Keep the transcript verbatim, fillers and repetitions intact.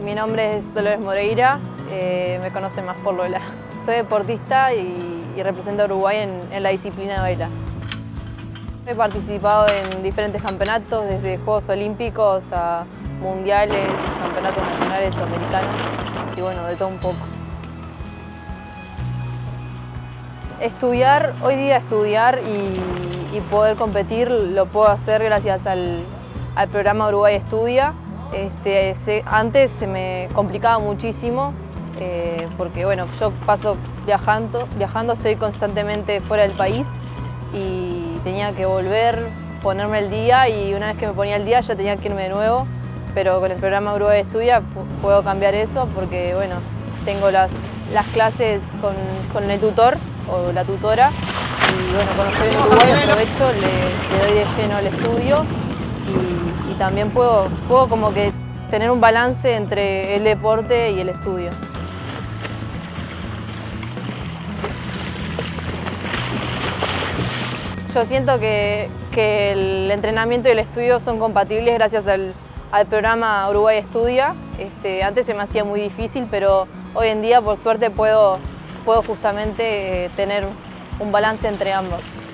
Mi nombre es Dolores Moreira, eh, me conocen más por Lola. Soy deportista y, y represento a Uruguay en, en la disciplina de baila. He participado en diferentes campeonatos, desde Juegos Olímpicos a mundiales, campeonatos nacionales o americanos, y bueno, de todo un poco. Estudiar, hoy día estudiar y, y poder competir lo puedo hacer gracias al, al programa Uruguay Estudia. Este, se, antes se me complicaba muchísimo eh, porque bueno, yo paso viajando, viajando, estoy constantemente fuera del país y tenía que volver, ponerme al día, y una vez que me ponía al día ya tenía que irme de nuevo, pero con el programa Uruguay Estudia puedo cambiar eso porque bueno, tengo las, las clases con, con el tutor o la tutora, y bueno, cuando estoy en Uruguay aprovecho, le, le doy de lleno al estudio. Y, y también puedo, puedo como que tener un balance entre el deporte y el estudio. Yo siento que, que el entrenamiento y el estudio son compatibles gracias al, al programa Uruguay Estudia. Este, antes se me hacía muy difícil, pero hoy en día por suerte puedo, puedo justamente eh, tener un balance entre ambos.